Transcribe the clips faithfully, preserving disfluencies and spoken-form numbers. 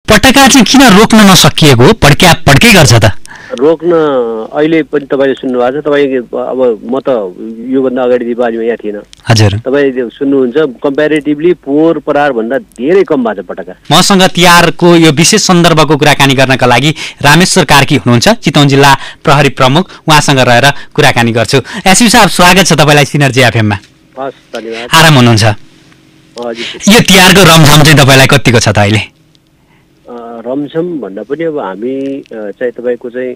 पटका चाहिँ किन रोक्न नसकिएको हो? पड्क्या पड्कै गर्छ त? रोक्न अहिले पनि तपाईँले सुन्नुभएको छ। तपाईँ अब म त योभन्दा अगाडि दिवालीमा यहाँ थिएन। हजुर। तपाईँ सुन्नुहुन्छ कम्पेरिटिभली पोहोर परार भन्दा धेरै कम भएको छ पटका। मसँग तिहारको यो विशेष सन्दर्भको कुराकानी गर्नका लागि रामेश्वर कार्की हुनुहुन्छ, चितवन जिल्ला प्रहरी प्रमुख। उहाँसँग रहेर कुराकानी गर्छु। एसपी साहब, स्वागत छ तपाईँलाई सिनर्जी एफएममा। हस्, धन्यवाद। आराम हुनुहुन्छ? यो तिहारको रमझम चाहिँ तपाईँलाई कतिको छ त अहिले? रमझम भन्दा पनि अब हामी चाहिँ तपाईँको चाहिँ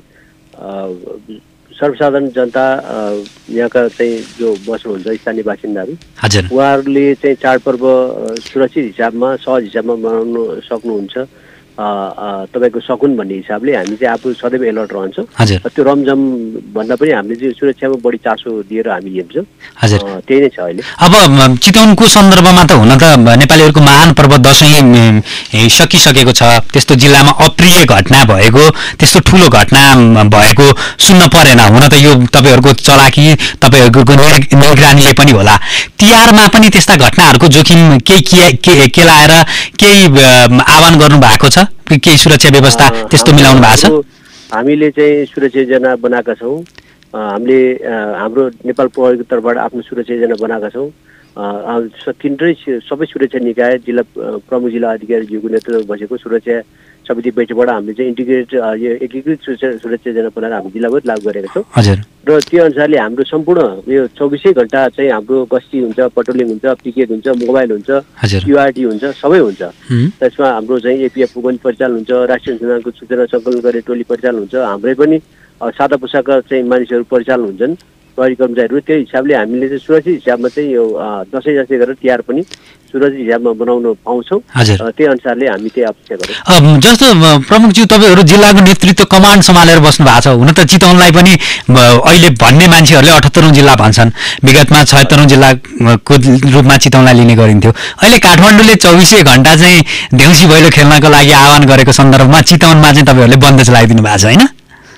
सर्वसाधारण जनता यहाँका चाहिँ जो बस्नुहुन्छ स्थानीय बासिन्दाहरू, हजुर, उहाँहरूले चाहिँ चाडपर्व सुरक्षित हिसाबमा सहज हिसाबमा मनाउन सक्नुहुन्छ तपाईँको सकुन भन्ने हिसाबले हामी चाहिँ आफू सदैव एलर्ट रहन्छौँ। त्यो रमझम भन्दा पनि हामीले चाहिँ सुरक्षामा बढी चासो दिएर हामी हेर्छौँ। हजुर, त्यही नै छ अहिले। अब चितवनको सन्दर्भमा त हुन त नेपालीहरूको महान पर्व दसैँ सकिसकेको छ। त्यस्तो जिल्लामा अप्रिय घटना भएको, त्यस्तो ठुलो घटना भएको सुन्न परेन। हुन त यो तपाईँहरूको चलाकी, तपाईँहरूको निगरानीले पनि होला। तिहारमा पनि त्यस्ता घटनाहरूको जोखिम केही केलाएर केही आह्वान गर्नु भएको छ? केही सुरक्षा व्यवस्था त्यस्तो मिलाउनु भएको छ? हामीले चाहिँ सुरक्षा योजना बनाएका छौँ। हामीले हाम्रो नेपाल प्रहरीको तर्फबाट आफ्नो सुरक्षा योजना बनाएका छौँ। तिनटै सबै सुरक्षा निकाय, जिल्ला प्रमुख जिल्ला अधिकारीज्यूको नेतृत्वमा बसेको सुरक्षा समिति बैठकबाट हामीले चाहिँ इन्टिग्रेट यो एकीकृत सुरक्षा योजना बनाएर हामी जिल्लाभर लागू गरेका छौँ। हजुर। र त्यो अनुसारले हाम्रो सम्पूर्ण यो चौबिसै घन्टा चाहिँ हाम्रो गस्ती हुन्छ, पट्रोलिङ हुन्छ, पिकेट हुन्छ, मोबाइल हुन्छ, क्युआरटी हुन्छ, सबै हुन्छ। त्यसमा हाम्रो चाहिँ एपिएफओ पनि परिचालन हुन्छ, राष्ट्रिय अनुसन्धानको सूचना सङ्कलन गर्ने टोली परिचालन हुन्छ। हाम्रै पनि सादा पोसाकका चाहिँ मानिसहरू परिचालन हुन्छन्, प्रहरी कर्मचारीहरू। त्यो हिसाबले हामीले चाहिँ सुरक्षित हिसाबमा चाहिँ यो दसैँ जस्तै गरेर तिहार पनि सुरक्षित हिसाबमा बनाउन पाउँछौँ। त्यही अनुसारले हामी त्यही अपेक्षा गरौँ। जस्तो प्रमुखज्यू, तपाईँहरू जिल्लाको नेतृत्व कमान्ड सम्हालेर बस्नु भएको छ। हुन त चितवनलाई पनि अहिले भन्ने मान्छेहरूले अठहत्तरौँ जिल्ला भन्छन्। विगतमा छयत्तरौँ जिल्लाको रूपमा चितवनलाई लिने गरिन्थ्यो। अहिले काठमाडौँले चौबिसै घन्टा चाहिँ देउसी भैलो खेल्नको लागि आह्वान गरेको सन्दर्भमा चितवनमा चाहिँ तपाईँहरूले बन्द चलाइदिनु भएको छ, होइन?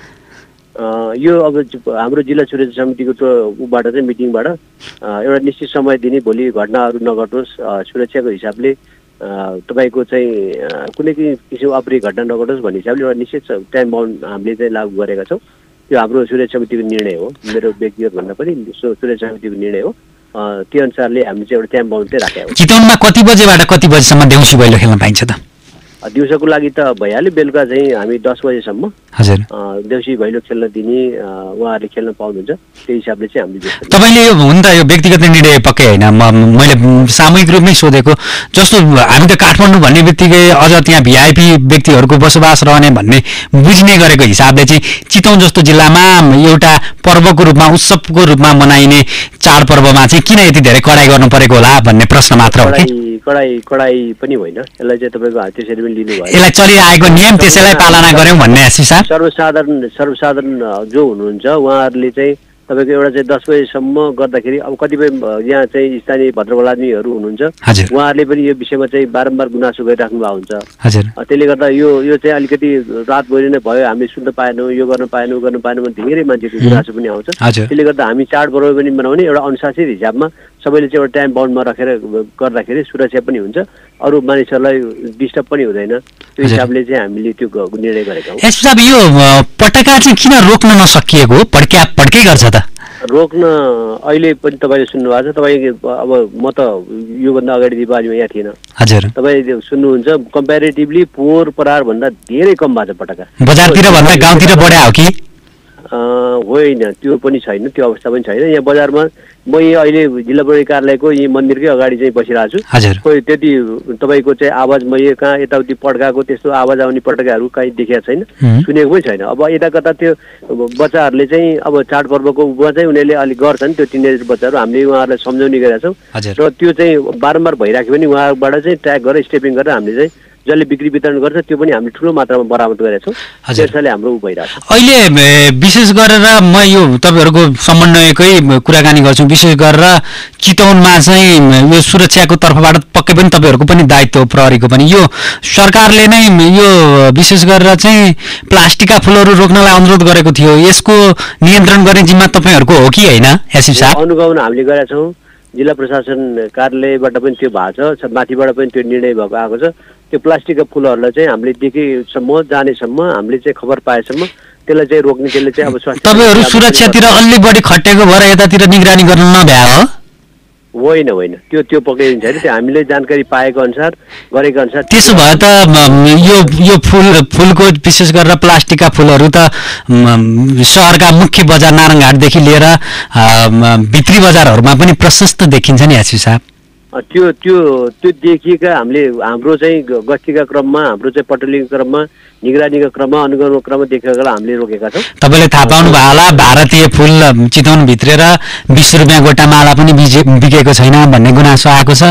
यो अब हाम्रो जिल्ला सुरक्षा समितिको ऊबाट चाहिँ मिटिङबाट एउटा निश्चित समय दिने, भोलि घटनाहरू नघटोस्, सुरक्षाको हिसाबले तपाईँको चाहिँ कुनै किसिम अप्रिय घटना नघटोस् भन्ने हिसाबले एउटा निश्चित टाइम बाउन्ड हामीले चाहिँ लागू गरेका छौँ। त्यो हाम्रो सुरक्षा समितिको निर्णय हो, मेरो व्यक्तिगत भन्दा पनि सुरक्षा समितिको निर्णय हो। त्यो अनुसारले हामीले चाहिँ एउटा टाइम बाउन्ड चाहिँ राखेको हो। चितवनमा कति बजेबाट कति बजेसम्म देउसी भैलो खेल्न पाइन्छ त? दिउँसोको लागि त भइहाल्यो, बेलुका चाहिँ हामी दस बजेसम्म हजुर देउसी भैलो खेल्न दिने, उहाँहरूले खेल्न पाउनुहुन्छ। त्यही हिसाबले चाहिँ हामीले तपाईँले यो हुन त यो व्यक्तिगत निर्णय पक्कै होइन, मैले सामूहिक रूपमै सोधेको। जस्तो हामी त काठमाडौँ भन्ने बित्तिकै अझ त्यहाँ भिआइपी व्यक्तिहरूको बसोबास रहने भन्ने बुझ्ने गरेको हिसाबले चाहिँ चितवन जस्तो जिल्लामा एउटा पर्वको रूपमा, उत्सवको रूपमा मनाइने चाडपर्वमा चाहिँ किन यति धेरै कडाइ गर्नु परेको होला भन्ने प्रश्न मात्र हो कि? कडाइ कडाइ पनि होइन, यसलाई चाहिँ तपाईँको त्यसरी पनि लिनु भयो। यसलाई चलिआएको नियम त्यसैलाई पालना गऱ्यौँ भन्ने हिसाब। सर्वसाधारण सर्वसाधारण जो हुनुहुन्छ उहाँहरूले चाहिँ तपाईँको एउटा चाहिँ दस बजेसम्म गर्दाखेरि अब कतिपय यहाँ चाहिँ स्थानीय भद्रवलादमीहरू हुनुहुन्छ, उहाँहरूले पनि यो विषयमा चाहिँ बारम्बार गुनासो गरिराख्नु भएको हुन्छ। त्यसले गर्दा यो यो चाहिँ अलिकति रातभरि नै भयो, हामीले सुन्न पाएनौँ, यो गर्न पाएनौँ, गर्न पाएनौँ भने धेरै मान्छेको गुनासो पनि आउँछ। त्यसले गर्दा हामी चाडपर्व पनि मनाउने एउटा अनुशासित हिसाबमा सबैले चाहिँ एउटा टाइम बाउन्डमा राखेर गर्दाखेरि सुरक्षा पनि हुन्छ, अरू मानिसहरूलाई डिस्टर्ब पनि हुँदैन। त्यो हिसाबले चाहिँ हामीले त्यो निर्णय गरेका हौँ। यसो साहब, यो पटका चाहिँ किन रोक्न नसकिएको हो? पड्क्या पड्कै गर्छ त? रोक्न अहिले पनि तपाईँले सुन्नुभएको छ। तपाईँ अब म त योभन्दा अगाडि दिवालीमा यहाँ थिएन। हजुर। तपाईँ सुन्नुहुन्छ कम्पेरिटिभली पोहोर परार भन्दा धेरै कम भएको छ पटका। बजारतिर भन्दा गाउँतिर बढ्या हो कि? होइन, त्यो पनि छैन, त्यो अवस्था पनि छैन। यहाँ बजारमा म यहाँ अहिले जिल्ला प्रहरी कार्यालयको यही मन्दिरकै अगाडि चाहिँ बसिरहेको छु। कोही त्यति तपाईँको चाहिँ आवाज म यो कहाँ यताउति पड्काएको त्यस्तो आवाज आउने पटकाहरू कहीँ देखेको छैन, सुनेको पनि छैन। अब यता कता त्यो बच्चाहरूले चाहिँ अब चाडपर्वको उपमा चाहिँ उनीहरूले अलिक गर्छन्, त्यो टिनेजर बच्चाहरू, हामीले उहाँहरूलाई सम्झाउने गरेका छौँ। र त्यो चाहिँ बारम्बार भइराख्यो भने उहाँबाट चाहिँ ट्र्याक गरेर स्टेपिङ गरेर हामीले चाहिँ जसले बिक्री वितरण गर्छ त्यो पनि हामीले ठुलो मात्रामा बरामद गरेका छौँ। त्यसैले हाम्रो उ भइरहेको छ। अहिले विशेष गरेर म यो तपाईँहरूको समन्वयकै कुराकानी गर्छु। विशेष गरेर चितवनमा चाहिँ यो सुरक्षाको तर्फबाट पक्कै पनि तपाईँहरूको पनि दायित्व हो, प्रहरीको पनि। यो सरकारले नै यो विशेष गरेर चाहिँ प्लास्टिकका फुलहरू रोक्नलाई अनुरोध गरेको थियो, यसको नियन्त्रण गर्ने जिम्मा तपाईँहरूको हो कि होइन एसपी साहब? अनुगमन हामीले गरेका छौँ। जिल्ला प्रशासन कार्यालयबाट पनि त्यो भएको छ, माथिबाट पनि त्यो निर्णय भएको आएको छ। त्यो प्लास्टिकका फुलहरूलाई चाहिँ हामीले देखेसम्म जानेसम्म हामीले चाहिँ खबर पाएसम्म त्यसलाई चाहिँ रोक्ने त्यसले चाहिँ अब स्वास्थ्य तपाईहरु सुरक्षातिर अलि बढी खटेको भएर यतातिर निगरानी गर्न नभ्या हो होइन होइन त्यो त्यो पक्रिन्छ हैन त्यो हामीले जानकारी पाएको अनुसार गरेको अनुसार त्यसो भए त यो यो फुल फुलको विशेष गरेर प्लास्टिकका फुलहरू त शहरका मुख्य बजार नारायणघाटदेखि लिएर भित्री बजारहरूमा पनि प्रशस्त देखिन्छ नि एसपी साहब त्यो त्यो त्यो देखिएका हामीले हाम्रो चाहिँ गस्तीका क्रममा हाम्रो चाहिँ पटलिङको क्रममा निगरानीको क्रममा अनुगमनको क्रममा देखेकालाई हामीले रोकेका छौँ। तपाईँले थाहा पाउनु भयो होला भारतीय फुल चितवन भित्रेर बिस रुपियाँ गोटा माला पनि बिकेको छैन भन्ने गुनासो आएको छ।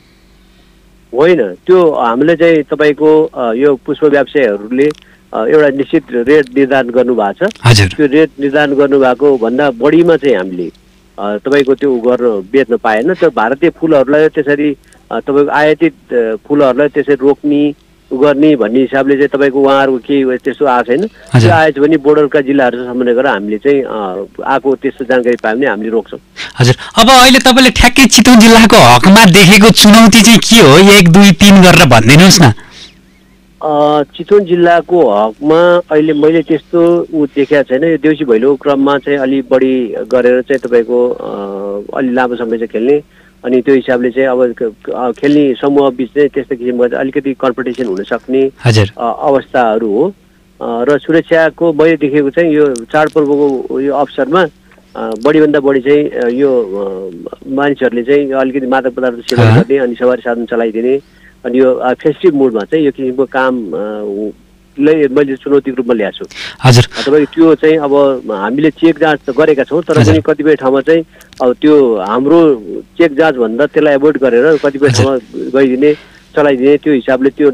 होइन त्यो हामीले चाहिँ तपाईँको यो पुष्प व्यवसायीहरूले एउटा निश्चित रेट निर्धारण गर्नुभएको छ। त्यो रेट निर्धारण गर्नुभएको भन्दा बढीमा चाहिँ हामीले तपाईको त्यो गर्न बेच्न पाएन। त्यो भारतीय फुलहरूलाई त्यसरी तपाईँको आयातित फुलहरूलाई त्यसरी रोक्ने गर्ने भन्ने हिसाबले चाहिँ तपाईँको उहाँहरूको केही त्यस्तो आएको छैन। त्यो आएछ भने बोर्डरका जिल्लाहरूसँग समन्वय गरेर हामीले चाहिँ आएको त्यस्तो जानकारी पायो भने हामीले रोक्छौँ। हजुर अब अहिले तपाईँले ठ्याक्कै चितवन जिल्लाको हकमा देखेको चुनौती चाहिँ के हो एक दुई तिन गरेर भनिदिनुहोस् न। चितवन जिल्लाको हकमा अहिले मैले त्यस्तो ऊ देखेको छैन। यो देउसी भैलोको क्रममा चाहिँ अलि बढी गरेर चाहिँ तपाईँको अलि लामो समय चाहिँ खेल्ने अनि त्यो हिसाबले चाहिँ अब खेल्ने समूह बिच चाहिँ त्यस्तो किसिमको अलिकति कम्पिटिसन हुन सक्ने अवस्थाहरू हो। र सुरक्षाको मैले देखेको चाहिँ यो चाडपर्वको यो अवसरमा बढीभन्दा बढी चाहिँ यो मानिसहरूले चाहिँ अलिकति मादक पदार्थ सेवन गर्ने अनि सवारी साधन चलाइदिने अनि यो फेस्टिभ मुडमा चाहिँ यो किसिमको काम मैले चुनौतीको रूपमा ल्याएको छु। हजुर तपाईँ त्यो चाहिँ अब हामीले चेक जाँच गरेका छौँ तर पनि कतिपय ठाउँमा चाहिँ अब त्यो हाम्रो चेक जाँच भन्दा त्यसलाई एभोइड गरेर कतिपय ठाउँमा गइदिने चलाइदिने त्यो हिसाबले त्यो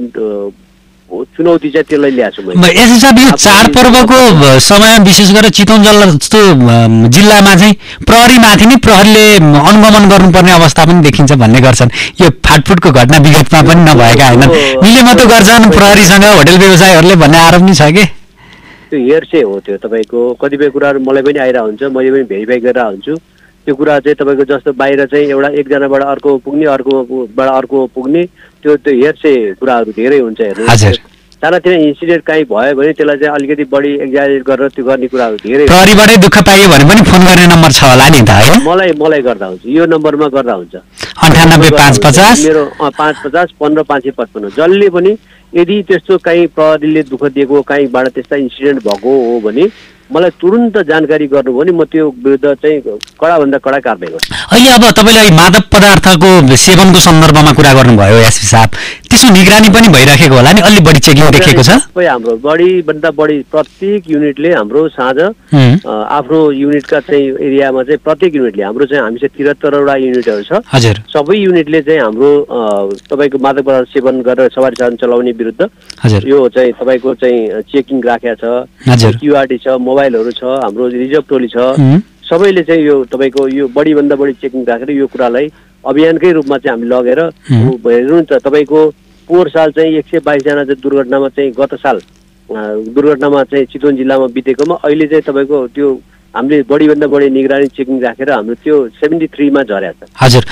चुनौती चाहिँ त्यसलाई ल्याएको छु मैले। यसो साहब यो चाडपर्वको समय विशेष गरेर चितवन जिल्ला जस्तो जिल्लामा चाहिँ प्रहरीमाथि नै प्रहरीले अनुगमन गर्नुपर्ने अवस्था पनि देखिन्छ भन्ने गर्छन्। यो फाटफुटको घटना विगतमा पनि नभएका होइनन् मिलेमतो गर्छन् प्रहरीसँग होटल व्यवसायीहरूले भन्ने आरोप नि छ कि त्यो हेर्से हो। त्यो तपाईँको कतिपय कुराहरू मलाई पनि आइरहेको हुन्छ मैले पनि भेरिफाई गरेर हुन्छु। त्यो कुरा चाहिँ तपाईँको जस्तो बाहिर चाहिँ एउटा एकजनाबाट अर्को पुग्ने अर्कोबाट अर्को पुग्ने त्यो त्यो हेर्से कुराहरू धेरै हुन्छ हेर्नु। सानातिना इन्सिडेन्ट काहीँ भयो भने त्यसलाई चाहिँ अलिकति बढी एक्जाजरेट गरेर त्यो गर्ने कुराहरू धेरै प्रहरीबाटै दुःख पाइयो भने पनि फोन गर्ने नम्बर छ होला नि त है। मलाई मलाई गर्दा हुन्छ यो नम्बरमा गर्दा हुन्छ अन्ठानब्बे पाँच पचास मेरो पाँच पचास पन्ध्र पाँच सय पचपन्न जसले पनि यदि त्यस्तो काहीँ प्रहरीले दुःख दिएको काहीँबाट त्यस्ता इन्सिडेन्ट भएको हो भने मलाई तुरुन्त जानकारी गर्नुभयो भने म त्यो विरुद्ध चाहिँ कडाभन्दा कडा कारबाही गर्छु। अहिले अब तपाईँले मादक पदार्थको सेवनको सन्दर्भमा कुरा गर्नुभयो एसपी साहब त्यसको निगरानी पनि भइराखेको होला नि अलि बढी चेकिङ देखेको छ। सबै हाम्रो बढीभन्दा बढी प्रत्येक युनिटले हाम्रो साँझ आफ्नो युनिटका चाहिँ एरियामा चाहिँ प्रत्येक युनिटले हाम्रो चाहिँ हामी चाहिँ त्रिहत्तरवटा युनिटहरू छ। हजुर सबै युनिटले चाहिँ हाम्रो तपाईँको मादक पदार्थ सेवन गरेर सवारी साधन चलाउने विरुद्ध यो चाहिँ तपाईँको चाहिँ चेकिङ राखेको छ। क्युआरटी छ मोबाइलहरू छ हाम्रो रिजर्भ टोली छ सबैले चाहिँ यो तपाईँको यो बढीभन्दा बढी चेकिङ राखेर यो कुरालाई अभियानकै रूपमा चाहिँ हामी लगेर हेर्नु नि त तपाईँको पोहोर साल चाहिँ एक सय बाइसजना चाहिँ दुर्घटनामा चाहिँ गत साल दुर्घटनामा चाहिँ चितवन जिल्लामा बितेकोमा अहिले चाहिँ तपाईँको त्यो हामीले बढीभन्दा बढी निगरानी चेकिङ राखेर हाम्रो त्यो सेभेन्टी थ्रीमा झरेको छ। हजुर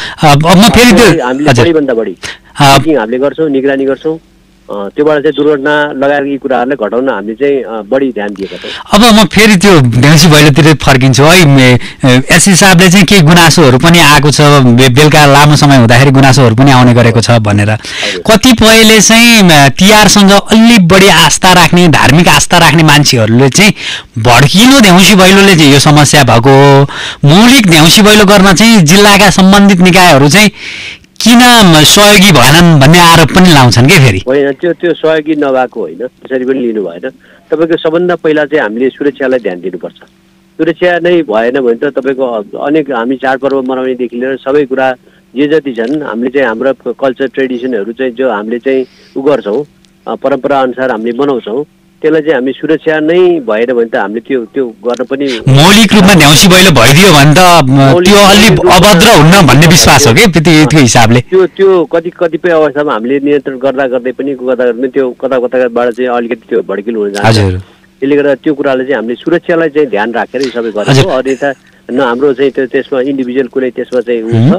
हामीले बढीभन्दा बढी चेकिङ हामीले गर्छौँ निगरानी गर्छौँ त्योबाट चाहिँ दुर्घटना लगाएर यी कुराहरूलाई घटाउन हामीले चाहिँ बढी ध्यान दिएका छौँ। अब म फेरि त्यो देउसी भैलोतिर फर्किन्छु है एसपी साहबले चाहिँ केही गुनासोहरू पनि आएको छ बेलुका लामो समय हुँदाखेरि गुनासोहरू पनि आउने गरेको छ भनेर कतिपयले चाहिँ तिहारसँग अलि बढी आस्था राख्ने धार्मिक आस्था राख्ने मान्छेहरूले चाहिँ भड्किलो देउसी भैलोले चाहिँ यो समस्या भएको मौलिक देउसी भैलो गर्न चाहिँ जिल्लाका सम्बन्धित निकायहरू चाहिँ किन सहयोगी भएनन् भन्ने आरोप पनि लाउँछन् के फेरि। होइन त्यो त्यो सहयोगी नभएको होइन त्यसरी पनि लिनु भएन। तपाईँको सबभन्दा पहिला चाहिँ हामीले सुरक्षालाई ध्यान दिनुपर्छ। सुरक्षा नै भएन भने त तपाईँको अनेक हामी चाडपर्व मनाउनेदेखि लिएर सबै कुरा जे जति छन् हामीले चाहिँ हाम्रो कल्चर ट्रेडिसनहरू चाहिँ जो हामीले चाहिँ उ गर्छौँ परम्परा अनुसार हामीले बनाउँछौँ त्यसलाई चाहिँ हामी सुरक्षा नै भएन भने त हामीले त्यो त्यो गर्न पनि मौलिक रूपमा देउसी भैलो भइदियो भने त त्यो अलि अभद्र हुन्न भन्ने विश्वास हो कि त्यो हिसाबले त्यो त्यो कति कतिपय अवस्थामा हामीले नियन्त्रण गर्दा गर्दै पनि गर्दा गर्दै त्यो कता कताबाट चाहिँ अलिकति त्यो भड्किलो हुन जान्छ। त्यसले गर्दा त्यो कुरालाई चाहिँ हामीले सुरक्षालाई चाहिँ ध्यान राखेर यो सबै गरेको अन्यथा न हाम्रो चाहिँ त्यो त्यसमा इन्डिभिजुअल कुनै त्यसमा चाहिँ हुन्छ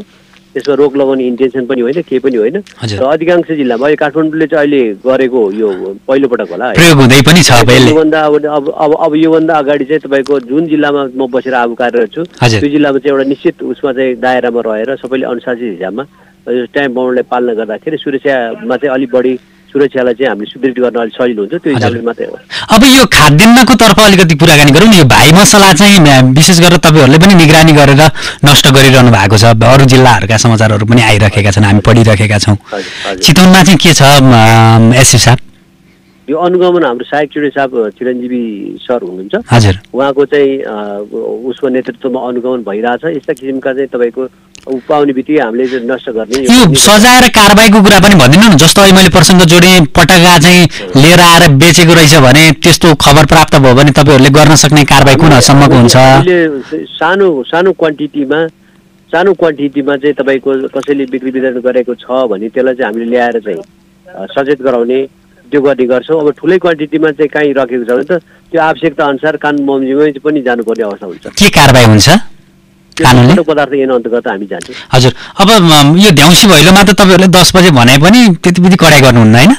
त्यसमा रोक लगाउने इन्टेन्सन पनि होइन, केही पनि होइन। र अधिकांश जिल्लामा अहिले काठमाडौँले चाहिँ अहिले गरेको यो पहिलो पटक होला प्रयोग हुँदै पनि छ। योभन्दा अब अब अब योभन्दा अगाडि चाहिँ तपाईँको जुन जिल्लामा म बसेर अब कार्यरत छु त्यो जिल्लामा चाहिँ एउटा निश्चित उसमा चाहिँ दायरामा रहेर सबैले अनुशासित हिसाबमा टाइम बाउन्डलाई पालना गर्दाखेरि सुरक्षामा चाहिँ अलिक बढी सुरक्षालाई चाहिँ हामीले सुदृढ गर्न अलिक सजिलो हुन्छ, त्यो हिसाबले मात्रै हो। अब यो खाद्यान्नको तर्फ अलिकति कुराकानी गरौँ। यो भाइ मसला चाहिँ विशेष गरेर तपाईँहरूले पनि निगरानी गरेर नष्ट गरिरहनु भएको छ, अरू जिल्लाहरूका समाचारहरू पनि आइरहेका छन्, हामी पढिरहेका छौँ। चितवनमा चाहिँ के छ एसपी साहब? यो अनुगमन हाम्रो सहायक चुडे साहब चिरञ्जीवी सर हुनुहुन्छ, हजुर, उहाँको चाहिँ उसको नेतृत्वमा अनुगमन भइरहेछ। यस्ता किसिमका चाहिँ तपाईँको पाउने बित्तिकै हामीले नष्ट गर्ने यो सजाय र कारबाहीको कुरा पनि भनिदिनु न। जस्तो अहिले मैले प्रसङ्ग जोडेँ, पटाका चाहिँ लिएर आएर बेचेको रहेछ भने त्यस्तो खबर प्राप्त भयो भने तपाईँहरूले गर्न सक्ने कारबाही कुन हदसम्मको हुन्छ? सानो सानो क्वान्टिटीमा सानो क्वान्टिटीमा चाहिँ तपाईँको कसैले बिक्री वितरण गरेको छ भने त्यसलाई चाहिँ हामीले ल्याएर चाहिँ सचेत गराउने त्यो गर्ने गर्छौँ। अब ठुलै क्वान्टिटीमा चाहिँ कहीँ राखेको छ भने त त्यो आवश्यकता अनुसार कानुन बमोजिममै पनि जानुपर्ने अवस्था हुन्छ। के कारबाही हुन्छ कानुनले? पदार्थ ऐन अन्तर्गत हामी जान्छौँ। हजुर, अब यो देउसी भैलोमा त तपाईँहरूले दस बजे भने पनि त्यति बिधि कडाइ गर्नुहुन्न होइन?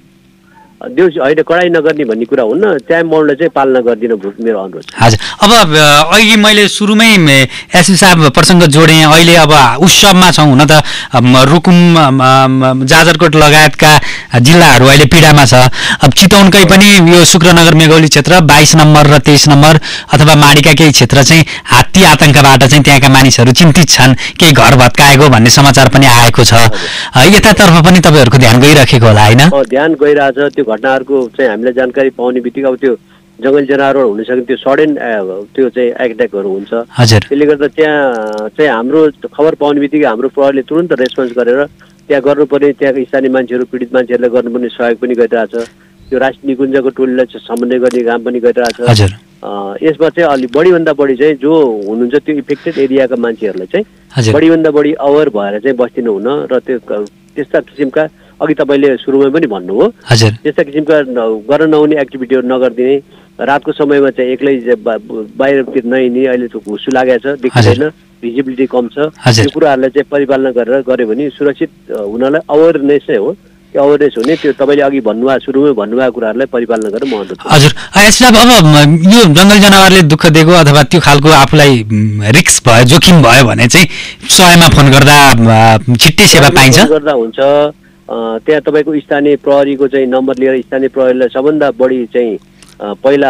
देउसी होइन, कडाइ नगर्ने भन्ने कुरा हुन्न, टाइम बाउन्डलाई चाहिँ पालना गरिदिनु मेरो अनुरोध। हजुर, अब अहिले मैले सुरुमै एसपी साहब प्रसङ्ग जोडेँ। अहिले अब उत्सवमा छौँ, हुन त रुकुम जाजरकोट लगायतका जिल्लाहरू अहिले पीडामा छ। अब चितवनकै पनि यो शुक्रनगर मेघौली क्षेत्र बाइस नम्बर र तेइस नम्बर अथवा माडीका केही क्षेत्र चाहिँ हात्ती आतङ्कबाट चाहिँ त्यहाँका मानिसहरू चिन्तित छन्, केही घर भत्काएको भन्ने समाचार पनि आएको छ। यतातर्फ पनि तपाईँहरूको ध्यान गइराखेको होला होइन? ध्यान गइरहेछ। त्यो घटनाहरूको चाहिँ हामीलाई जानकारी पाउने बित्तिकै अब त्यो जङ्गली जनावरहरू हुन सक्ने त्यो सडन त्यो चाहिँ एट्याकहरू हुन्छ। त्यसले गर्दा त्यहाँ चाहिँ हाम्रो खबर पाउने बित्तिकै हाम्रो प्रहरीले तुरन्त रेस्पोन्स गरेर त्यहाँ गर्नुपर्ने त्यहाँको स्थानीय मान्छेहरू पीडित मान्छेहरूलाई गर्नुपर्ने सहयोग पनि गरिरहेछ। त्यो राष्ट्रिय निकुञ्जको टोलीलाई समन्वय गर्ने काम पनि गरिरहेछ। यसमा चाहिँ अलिक बढीभन्दा बढी चाहिँ जो हुनुहुन्छ त्यो इफेक्टेड एरियाका मान्छेहरूलाई चाहिँ बढीभन्दा बढी अवेर भएर चाहिँ बस्दिनु हुन र त्यो त्यस्ता किसिमका अघि तपाईँले सुरुमा पनि भन्नुभयो त्यस्ता किसिमका गर्न नहुने एक्टिभिटीहरू नगरिदिने, रातको समयमा चाहिँ एक्लै बाहिरतिर नहिँड्ने, अहिले त्यो घुसु लागेको छ देखिँदैन, भिजिबिलिटी कम छ, यो कुराहरूलाई चाहिँ परिपालना गरेर गऱ्यो भने सुरक्षित हुनलाई अवेरनेस नै हो। त्यो अवेरनेस हुने त्यो तपाईँले अघि भन्नुभएको सुरुमै भन्नुभएको कुराहरूलाई परिपालना गरेर म अनुरोध गर्छु। हजुर, साहब अब यो जङ्गली जनावरले दुःख दिएको अथवा त्यो खालको आफूलाई रिस्क भयो जोखिम भयो भने चाहिँ सयमा फोन गर्दा छिट्टै सेवा पाइन्छ? गर्दा हुन्छ। त्यहाँ तपाईँको स्थानीय प्रहरीको चाहिँ नम्बर लिएर स्थानीय प्रहरीलाई सबभन्दा बढी चाहिँ पहिला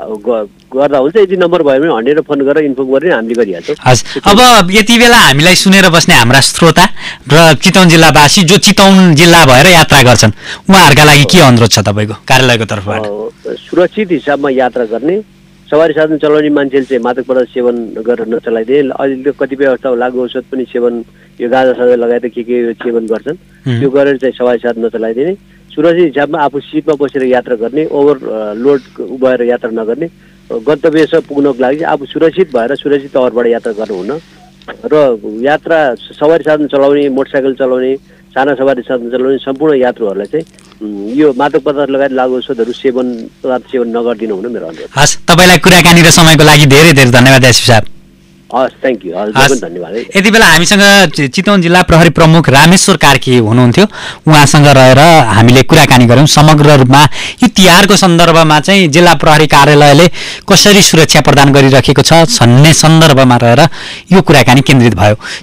गर्दा हुन्छ। यदि नम्बर भयो भने हन्ड्रेड फोन गरेर इन्फर्म गरेर हामीले गरिहाल्छौँ। अब यति बेला हामीलाई सुनेर बस्ने हाम्रा श्रोता र चितवन जिल्लावासी जो चितवन जिल्ला भएर यात्रा गर्छन् उहाँहरूका लागि के अनुरोध छ तपाईँको कार्यालयको तर्फबाट? सुरक्षित हिसाबमा यात्रा गर्ने, सवारी साधन चलाउने मान्छेले चाहिँ मादक पदार्थ सेवन गरेर नचलाइदिने। अहिले कतिपय अवस्था लागु औषध पनि सेवन यो गाँजा साजा लगाएर के के सेवन गर्छन्, त्यो गरेर चाहिँ सवारी साधन नचलाइदिने। सुरक्षित हिसाबमा आफू सिटमा बसेर यात्रा गर्ने, ओभरलोड भएर यात्रा नगर्ने, गन्तव्यसम्म पुग्नको लागि आफू सुरक्षित भएर सुरक्षित तवरबाट यात्रा गर्नुहुन र यात्रा सवारी साधन चलाउने, मोटरसाइकल चलाउने, साना सवारी साधन चलाउने सम्पूर्ण यात्रुहरूलाई चाहिँ यो मादक पदार्थ लगायत लागु औषधहरू सेवन पदार्थ सेवन नगरिदिनु हुन मेरो अनुरोध। हस्, तपाईँलाई कुराकानी र समयको लागि धेरै धेरै धन्यवाद एसपी साहब। हस्, थ्याङ्क यू। हजुर धन्यवाद। यति बेला हामीसँग चितवन जिल्ला प्रहरी प्रमुख रामेश्वर कार्की हुनुहुन्थ्यो, उहाँसँग रहेर हामीले कुराकानी गऱ्यौँ। समग्र रूपमा यो तिहारको सन्दर्भमा चाहिँ जिल्ला प्रहरी कार्यालयले कसरी सुरक्षा प्रदान गरिरहेको छ भन्ने सन्दर्भमा रहेर यो कुराकानी केन्द्रित भयो।